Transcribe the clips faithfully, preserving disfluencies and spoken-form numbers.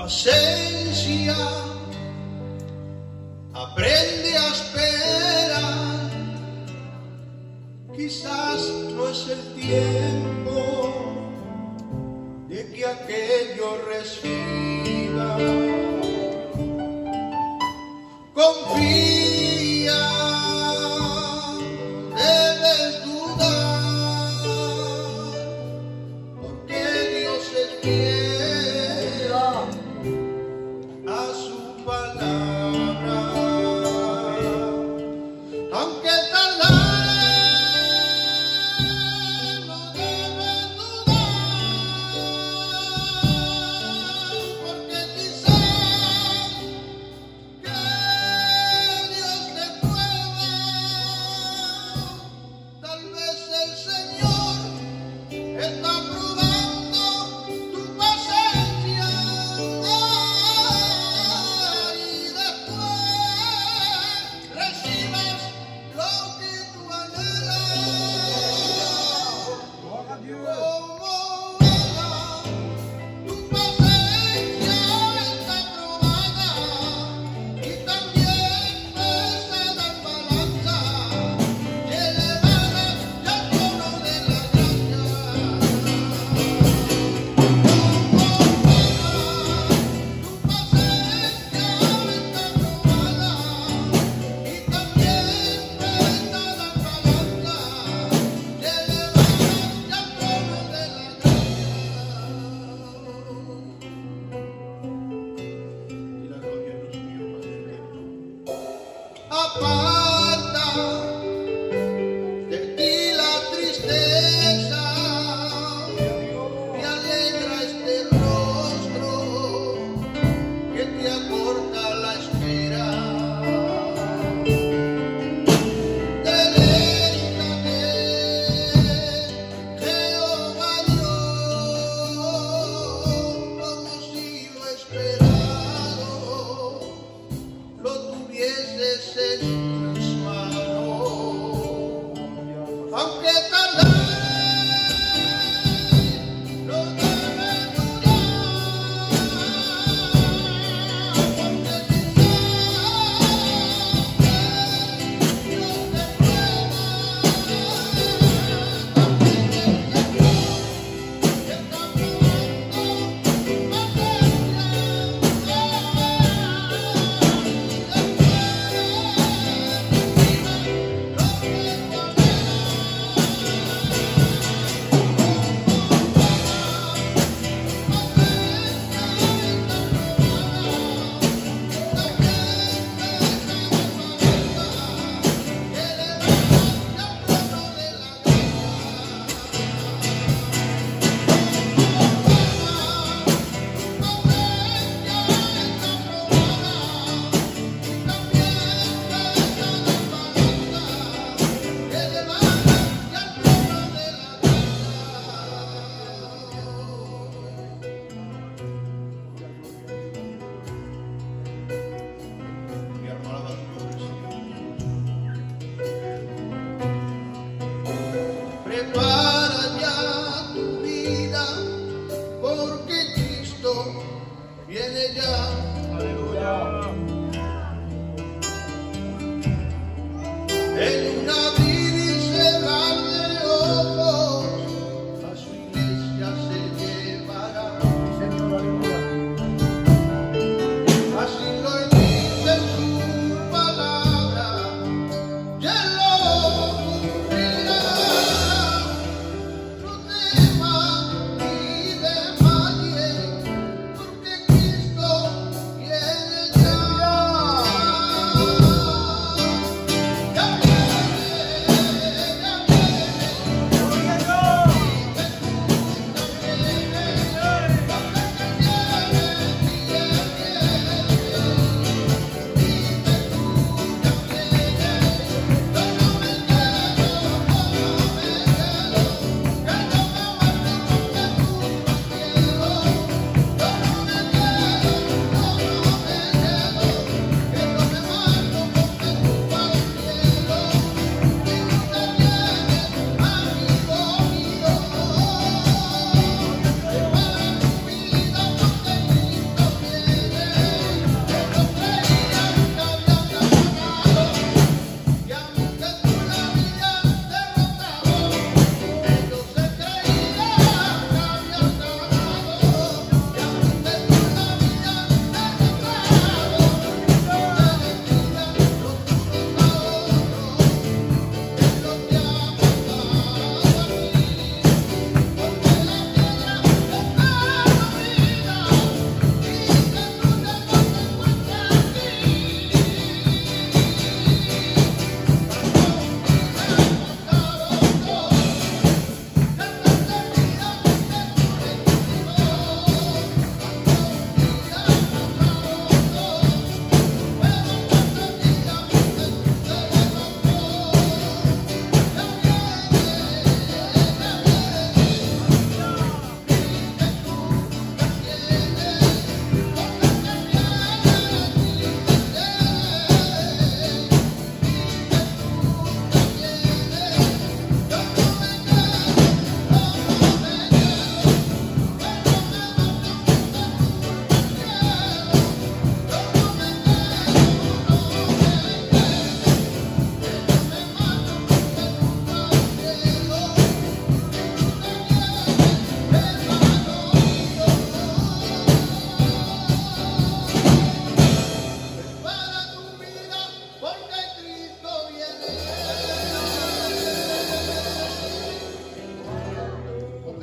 paciencia, aprende a esperar. Quizás no es el tiempo de que aquello reciba. Confía, debes dudar, porque Dios es fiel a su palabra. Aunque tardare, no debes dudar, porque quizás que Dios te prueba. Tal vez el Señor está probando tu paciencia, y después recibas lo que tú anhelas. Como ella, tu paciencia está probada y también pesada en balanza y elevada ya al trono de la gracia. Aparta de ti la tristeza y alegra este rostro que te acorta la espera. Deleítate, Jehová Dios, como si lo esperado lo tuvieses en tus manos. Aunque tardare, no debes dudar, porque quizás Dios te prueba. También el Señor está probando tu Prepara ya tu vida, porque Cristo viene ya. Aleluya. En un abrir y cerrar de ojos, a su iglesia se llevará. Señor, aleluya. Así lo dice su palabra, ya lo cumplirá. No temas ni desmayes, porque Cristo viene ya.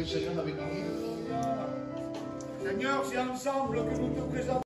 le Seigneur avec nous. Seigneur, c'est ensemble que nous te présentons.